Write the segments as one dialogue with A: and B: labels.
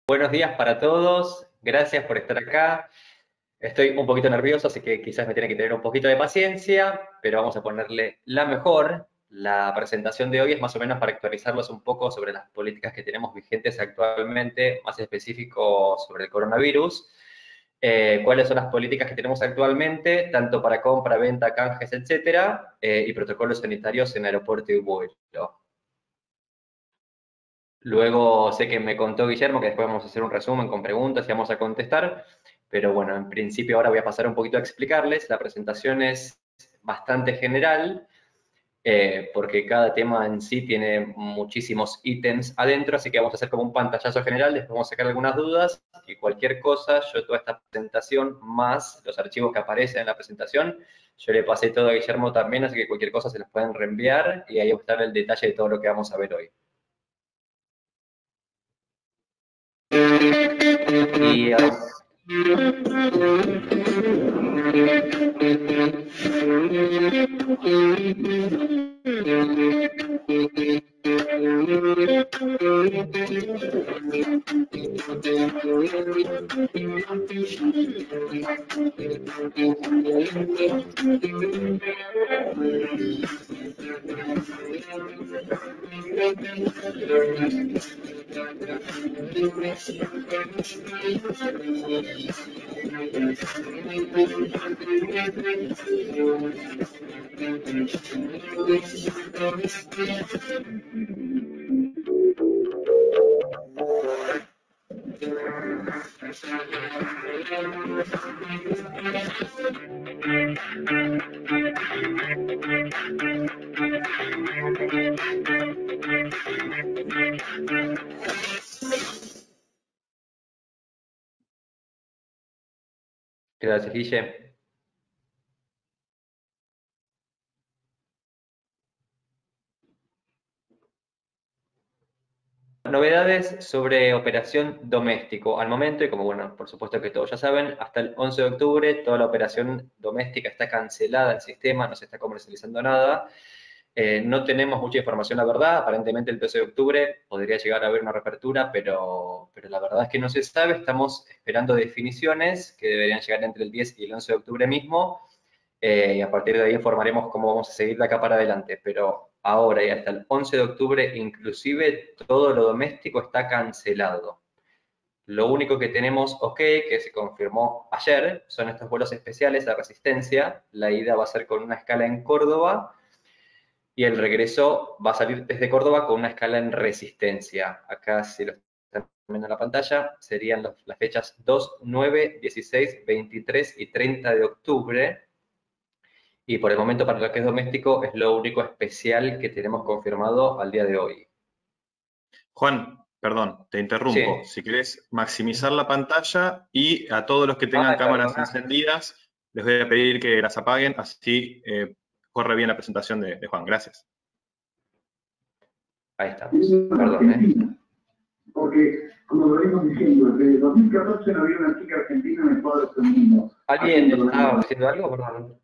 A: Buenos días para todos, gracias por estar acá. Estoy un poquito nervioso, así que quizás me tiene que tener un poquito de paciencia, pero vamos a ponerle la mejor. La presentación de hoy es más o menos para actualizarlos un poco sobre las políticas que tenemos vigentes actualmente, más específico sobre el coronavirus. Cuáles son las políticas que tenemos actualmente, tanto para compra, venta, canjes, etcétera, y protocolos sanitarios en aeropuerto y vuelo. Luego sé que me contó Guillermo que después vamos a hacer un resumen con preguntas y vamos a contestar, pero bueno, en principio ahora voy a pasar un poquito a explicarles. La presentación es bastante general, porque cada tema en sí tiene muchísimos ítems adentro, así que vamos a hacer como un pantallazo general, después vamos a sacar algunas dudas y cualquier cosa, yo toda esta presentación más los archivos que aparecen en la presentación, yo le pasé todo a Guillermo también, así que cualquier cosa se los pueden reenviar y ahí va a estar el detalle de todo lo que vamos a ver hoy. Y gracias, Guille. Novedades sobre operación doméstico. Al momento, y como bueno, por supuesto que todos ya saben, hasta el 11 de octubre toda la operación doméstica está cancelada el sistema, no se está comercializando nada. No tenemos mucha información, la verdad. Aparentemente el 12 de octubre podría llegar a haber una reapertura, pero la verdad es que no se sabe. Estamos esperando definiciones que deberían llegar entre el 10 y el 11 de octubre mismo. Y a partir de ahí informaremos cómo vamos a seguir de acá para adelante. Pero ahora y hasta el 11 de octubre, inclusive todo lo doméstico está cancelado. Lo único que tenemos ok, que se confirmó ayer, son estos vuelos especiales de Resistencia. La ida va a ser con una escala en Córdoba y el regreso va a salir desde Córdoba con una escala en Resistencia. Acá, si lo están viendo en la pantalla, serían las fechas 2, 9, 16, 23 y 30 de octubre. Y por el momento, para lo que es doméstico, es lo único especial que tenemos confirmado al día de hoy.
B: Juan, perdón, te interrumpo.
A: Sí.
B: Si querés maximizar la pantalla y a todos los que tengan
A: Ay,
B: cámaras
A: perdona.
B: encendidas, les voy a pedir que las apaguen, así corre bien la presentación de Juan. Gracias.
A: Ahí estamos. Perdón,
C: Porque, como lo venimos diciendo, desde 2014 no había una chica argentina en el cuadro femenino.
A: ¿Alguien está haciendo algo? Perdón.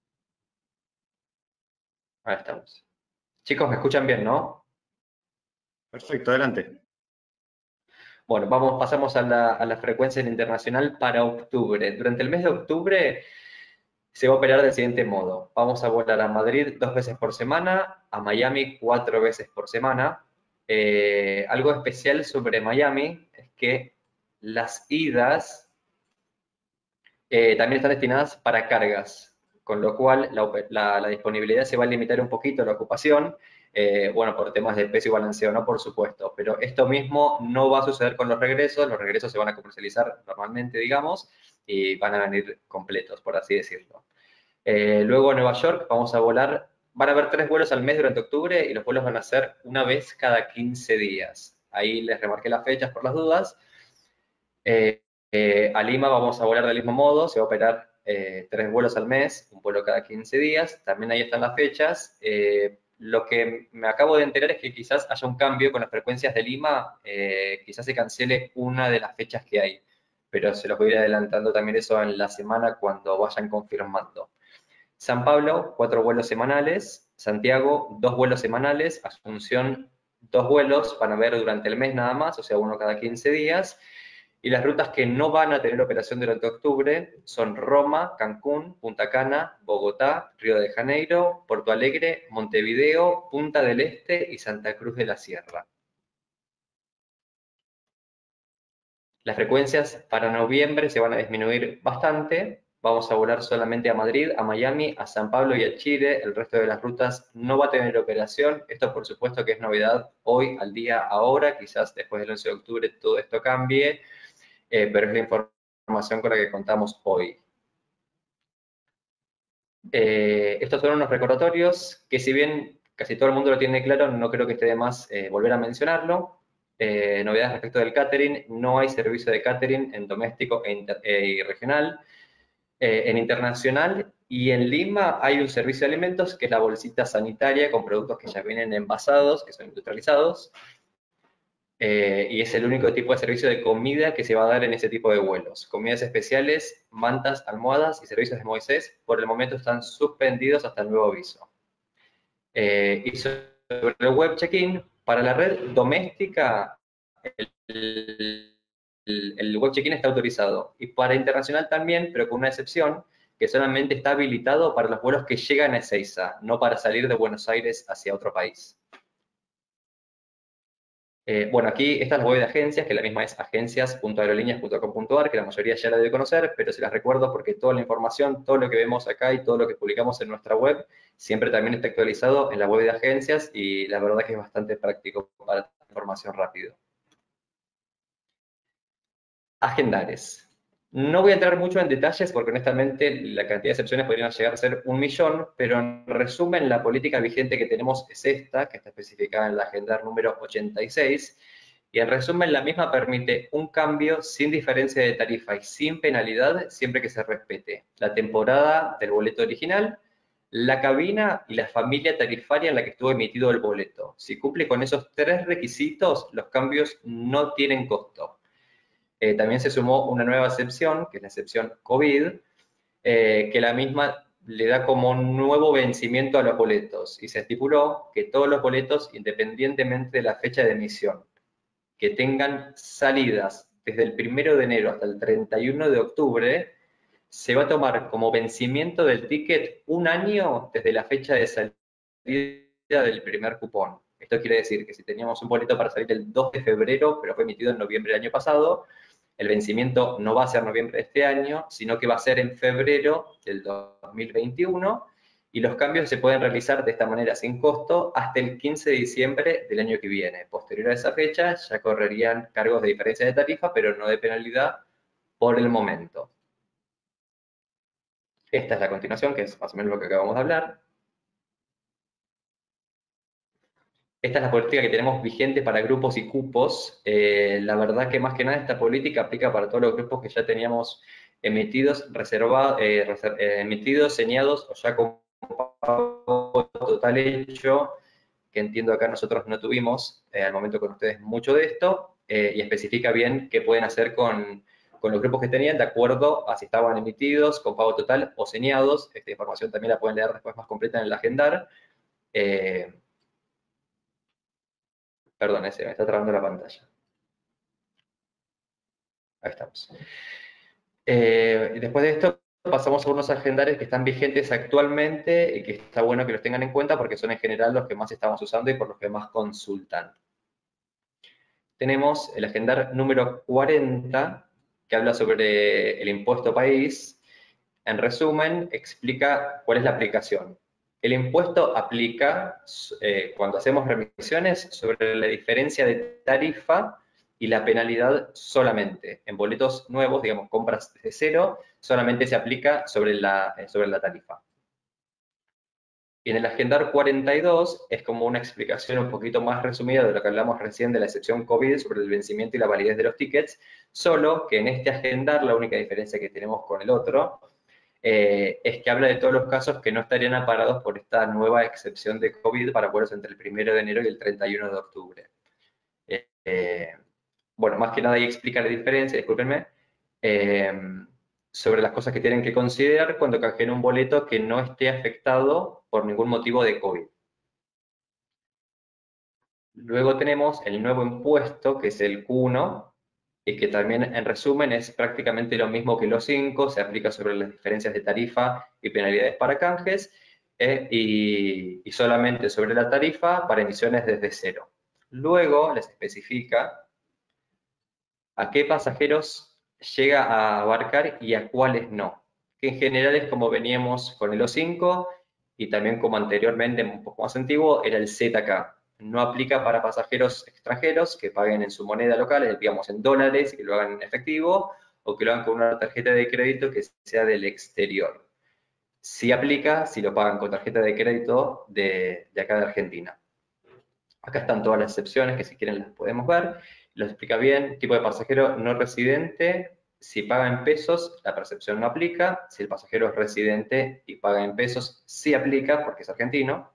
A: Ahí estamos. Chicos, ¿me escuchan bien, no?
B: Perfecto, adelante.
A: Bueno, pasamos a la frecuencia internacional para octubre. Durante el mes de octubre se va a operar del siguiente modo. Vamos a volar a Madrid 2 veces por semana, a Miami 4 veces por semana. Algo especial sobre Miami es que las idas también están destinadas para cargas, con lo cual la disponibilidad se va a limitar un poquito la ocupación, bueno, por temas de peso y balanceo, no por supuesto, pero esto mismo no va a suceder con los regresos se van a comercializar normalmente, digamos, y van a venir completos, por así decirlo. Luego a Nueva York vamos a volar, van a haber 3 vuelos al mes durante octubre y los vuelos van a ser una vez cada 15 días. Ahí les remarqué las fechas por las dudas. A Lima vamos a volar del mismo modo, se va a operar 3 vuelos al mes, un vuelo cada 15 días, también ahí están las fechas. Lo que me acabo de enterar es que quizás haya un cambio con las frecuencias de Lima, quizás se cancele una de las fechas que hay, pero se los voy a ir adelantando también eso en la semana cuando vayan confirmando. San Pablo, 4 vuelos semanales, Santiago, 2 vuelos semanales, Asunción, 2 vuelos van a haber durante el mes nada más, o sea, uno cada 15 días. Y las rutas que no van a tener operación durante octubre son Roma, Cancún, Punta Cana, Bogotá, Río de Janeiro, Porto Alegre, Montevideo, Punta del Este y Santa Cruz de la Sierra. Las frecuencias para noviembre se van a disminuir bastante. Vamos a volar solamente a Madrid, a Miami, a San Pablo y a Chile. El resto de las rutas no va a tener operación. Esto por supuesto que es novedad hoy, al día, ahora. Quizás después del 11 de octubre todo esto cambie, pero es la información con la que contamos hoy. Estos son unos recordatorios que, si bien casi todo el mundo lo tiene claro, no creo que esté de más volver a mencionarlo. Novedades respecto del catering: no hay servicio de catering en doméstico y regional. En internacional y en Lima hay un servicio de alimentos que es la bolsita sanitaria con productos que ya vienen envasados, que son industrializados. Y es el único tipo de servicio de comida que se va a dar en ese tipo de vuelos. Comidas especiales, mantas, almohadas y servicios de Moisés, por el momento están suspendidos hasta el nuevo aviso. Y sobre el web check-in, para la red doméstica, el web check-in está autorizado. Y para internacional también, pero con una excepción, que solamente está habilitado para los vuelos que llegan a Ezeiza, no para salir de Buenos Aires hacia otro país. Bueno, aquí está la web de agencias, que la misma es agencias.aerolíneas.com.ar, que la mayoría ya la debe conocer, pero se las recuerdo porque toda la información, todo lo que vemos acá y todo lo que publicamos en nuestra web, siempre también está actualizado en la web de agencias, y la verdad que es bastante práctico para información rápido. Agendares. No voy a entrar mucho en detalles porque honestamente la cantidad de excepciones podrían llegar a ser 1.000.000, pero en resumen la política vigente que tenemos es esta, que está especificada en la Agendar número 86, y en resumen la misma permite un cambio sin diferencia de tarifa y sin penalidad siempre que se respete la temporada del boleto original, la cabina y la familia tarifaria en la que estuvo emitido el boleto. Si cumple con esos 3 requisitos, los cambios no tienen costo. También se sumó una nueva excepción, que es la excepción COVID, que la misma le da como un nuevo vencimiento a los boletos, y se estipuló que todos los boletos, independientemente de la fecha de emisión, que tengan salidas desde el 1 de enero hasta el 31 de octubre, se va a tomar como vencimiento del ticket 1 año desde la fecha de salida del primer cupón. Esto quiere decir que si teníamos un boleto para salir el 2 de febrero, pero fue emitido en noviembre del año pasado, el vencimiento no va a ser noviembre de este año, sino que va a ser en febrero del 2021, y los cambios se pueden realizar de esta manera sin costo hasta el 15 de diciembre del año que viene. Posterior a esa fecha ya correrían cargos de diferencia de tarifa, pero no de penalidad por el momento. Esta es la continuación, que es más o menos lo que acabamos de hablar. Esta es la política que tenemos vigente para grupos y cupos. La verdad que más que nada esta política aplica para todos los grupos que ya teníamos emitidos, emitidos, señados o ya con pago total hecho, que entiendo acá nosotros no tuvimos al momento con ustedes mucho de esto, y especifica bien qué pueden hacer con los grupos que tenían de acuerdo a si estaban emitidos con pago total o señados. Esta información también la pueden leer después más completa en el Agendar. Perdón, se me está trabando la pantalla. Ahí estamos. Después de esto pasamos a unos agendarios que están vigentes actualmente y que está bueno que los tengan en cuenta porque son en general los que más estamos usando y por los que más consultan. Tenemos el agendar número 40, que habla sobre el impuesto país. En resumen, explica cuál es la aplicación. El impuesto aplica cuando hacemos remisiones sobre la diferencia de tarifa y la penalidad solamente. En boletos nuevos, digamos, compras de cero, solamente se aplica sobre la tarifa. Y en el Agendar 42 es como una explicación un poquito más resumida de lo que hablamos recién de la excepción COVID sobre el vencimiento y la validez de los tickets, solo que en este Agendar la única diferencia que tenemos con el otro es que habla de todos los casos que no estarían amparados por esta nueva excepción de COVID para vuelos entre el 1 de enero y el 31 de octubre. Bueno, más que nada ahí explica la diferencia, discúlpenme, sobre las cosas que tienen que considerar cuando canjeen un boleto que no esté afectado por ningún motivo de COVID. Luego tenemos el nuevo impuesto, que es el Q1, y que también, en resumen, es prácticamente lo mismo que los 5, se aplica sobre las diferencias de tarifa y penalidades para canjes, y solamente sobre la tarifa para emisiones desde cero. Luego les especifica a qué pasajeros llega a abarcar y a cuáles no, que en general es como veníamos con el O5 y también como anteriormente, un poco más antiguo, era el ZK. No aplica para pasajeros extranjeros que paguen en su moneda local, digamos en dólares, y que lo hagan en efectivo, o que lo hagan con una tarjeta de crédito que sea del exterior. Sí aplica si lo pagan con tarjeta de crédito de acá de Argentina. Acá están todas las excepciones que si quieren las podemos ver. Lo explica bien, tipo de pasajero no residente, si paga en pesos, la percepción no aplica. Si el pasajero es residente y paga en pesos, sí aplica porque es argentino.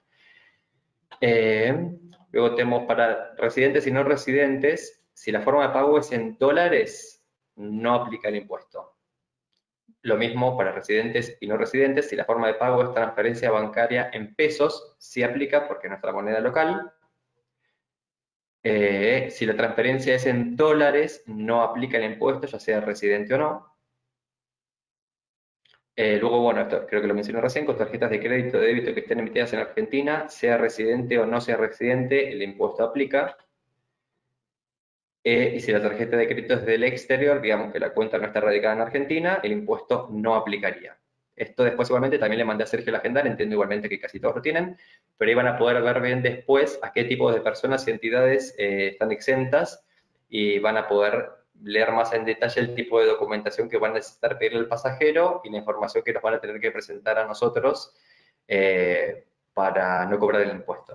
A: Luego tenemos para residentes y no residentes, si la forma de pago es en dólares, no aplica el impuesto. Lo mismo para residentes y no residentes, si la forma de pago es transferencia bancaria en pesos, sí aplica porque es nuestra moneda local. Si la transferencia es en dólares, no aplica el impuesto, ya sea residente o no. Luego, bueno, esto creo que lo mencioné recién, con tarjetas de crédito o de débito que estén emitidas en Argentina, sea residente o no sea residente, el impuesto aplica. Y si la tarjeta de crédito es del exterior, digamos que la cuenta no está radicada en Argentina, el impuesto no aplicaría. Esto después igualmente también le mandé a Sergio la agenda, entiendo igualmente que casi todos lo tienen, pero ahí van a poder ver bien después a qué tipo de personas y entidades están exentas y van a poder leer más en detalle el tipo de documentación que van a necesitar pedirle al pasajero y la información que nos van a tener que presentar a nosotros para no cobrar el impuesto.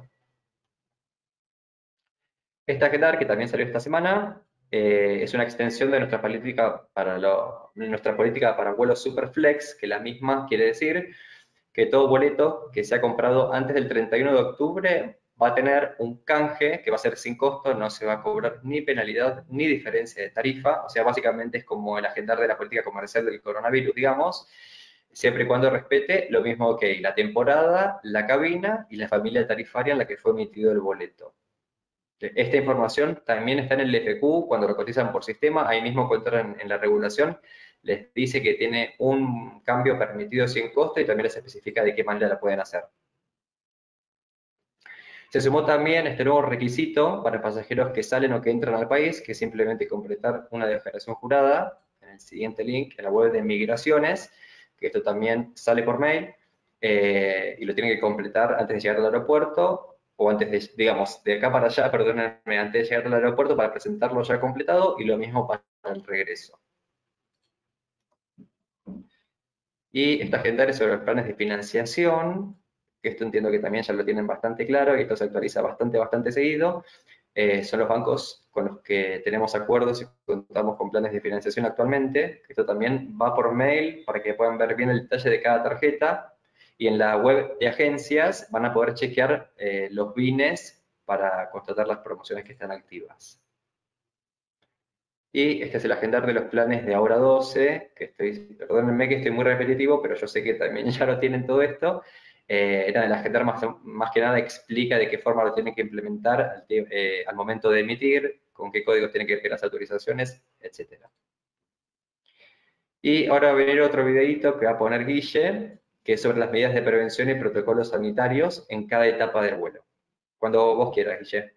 A: Esta GETAR, que también salió esta semana, es una extensión de nuestra política para vuelos Superflex, que la misma quiere decir que todo boleto que se ha comprado antes del 31 de octubre va a tener un canje que va a ser sin costo, no se va a cobrar ni penalidad ni diferencia de tarifa, o sea, básicamente es como el agendar de la política comercial del coronavirus, digamos, siempre y cuando respete lo mismo que la temporada, la cabina y la familia tarifaria en la que fue emitido el boleto. Esta información también está en el FQ, cuando lo cotizan por sistema, ahí mismo encuentran en la regulación, les dice que tiene un cambio permitido sin costo y también les especifica de qué manera la pueden hacer. Se sumó también este nuevo requisito para pasajeros que salen o que entran al país, que es simplemente completar una declaración jurada, en el siguiente link, en la web de Migraciones, que esto también sale por mail, y lo tienen que completar antes de llegar al aeropuerto, o antes de, digamos, de acá para allá, perdónenme, antes de llegar al aeropuerto para presentarlo ya completado, y lo mismo para el regreso. Y esta agenda es sobre los planes de financiación, que esto entiendo que también ya lo tienen bastante claro, y esto se actualiza bastante seguido. Son los bancos con los que tenemos acuerdos y contamos con planes de financiación actualmente. Esto también va por mail para que puedan ver bien el detalle de cada tarjeta. Y en la web de agencias van a poder chequear los BINES para constatar las promociones que están activas. Y este es el agendar de los planes de Ahora 12, que perdónenme que estoy muy repetitivo, pero yo sé que también ya lo tienen todo esto. El agendar más que nada explica de qué forma lo tienen que implementar al momento de emitir, con qué códigos tienen que ver las autorizaciones, etc. Y ahora va a venir otro videito que va a poner Guille, que es sobre las medidas de prevención y protocolos sanitarios en cada etapa del vuelo. Cuando vos quieras, Guille.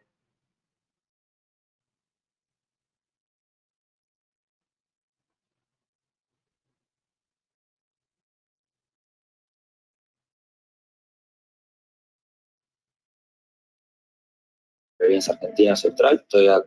D: Aerolíneas Argentina Central.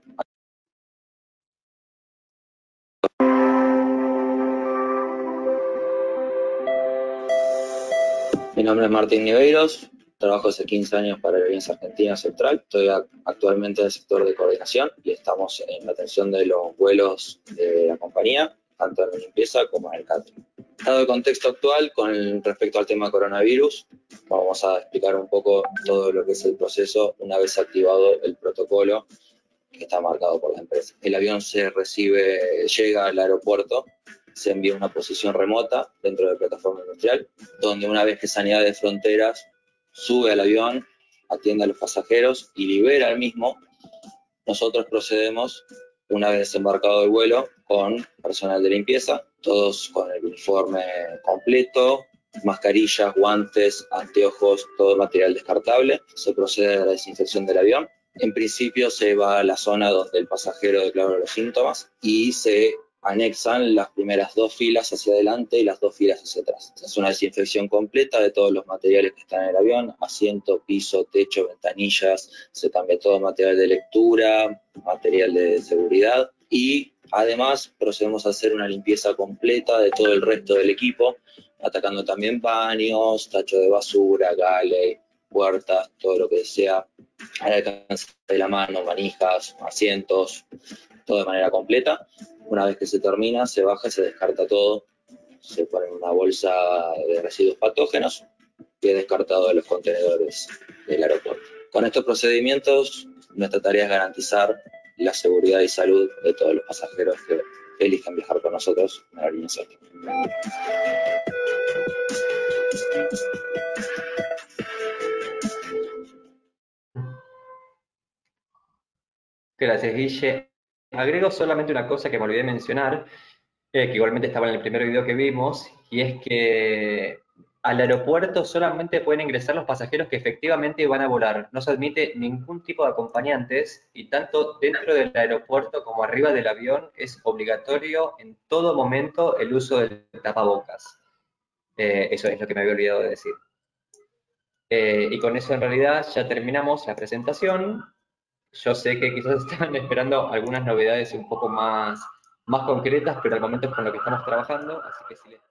D: Mi nombre es Martín Niveiros, trabajo hace 15 años para Aerolíneas Argentina Central. Estoy actualmente en el sector de coordinación y estamos en la atención de los vuelos de la compañía, tanto en la limpieza como en el catering. Dado el contexto actual con respecto al tema coronavirus, vamos a explicar un poco todo lo que es el proceso una vez activado el protocolo que está marcado por la empresa. El avión llega al aeropuerto, se envía a una posición remota dentro de la plataforma industrial, donde una vez que Sanidad de Fronteras sube al avión, atiende a los pasajeros y libera al mismo nosotros procedemos, una vez desembarcado el vuelo, con personal de limpieza, todos con el uniforme completo, mascarillas, guantes, anteojos, todo material descartable. Se procede a la desinfección del avión. En principio se va a la zona donde el pasajero declaró los síntomas y se anexan las primeras 2 filas hacia adelante y las 2 filas hacia atrás. Es una desinfección completa de todos los materiales que están en el avión, asiento, piso, techo, ventanillas, se cambia todo material de lectura, material de seguridad y además procedemos a hacer una limpieza completa de todo el resto del equipo, atacando también baños, tacho de basura, galley, puertas, todo lo que sea al alcance de la mano, manijas, asientos, todo de manera completa. Una vez que se termina, se baja y se descarta todo, se pone en una bolsa de residuos patógenos y es descartado de los contenedores del aeropuerto. Con estos procedimientos, nuestra tarea es garantizar la seguridad y salud de todos los pasajeros que elijan viajar con nosotros en Aerolíneas Argentinas.
A: Gracias, Guille. Agrego solamente una cosa que me olvidé mencionar, que igualmente estaba en el primer video que vimos, y es que al aeropuerto solamente pueden ingresar los pasajeros que efectivamente van a volar. No se admite ningún tipo de acompañantes, y tanto dentro del aeropuerto como arriba del avión es obligatorio en todo momento el uso del tapabocas. Eso es lo que me había olvidado de decir. Y con eso en realidad ya terminamos la presentación. Yo sé que quizás estaban esperando algunas novedades un poco más concretas, pero al momento es con lo que estamos trabajando, así que si les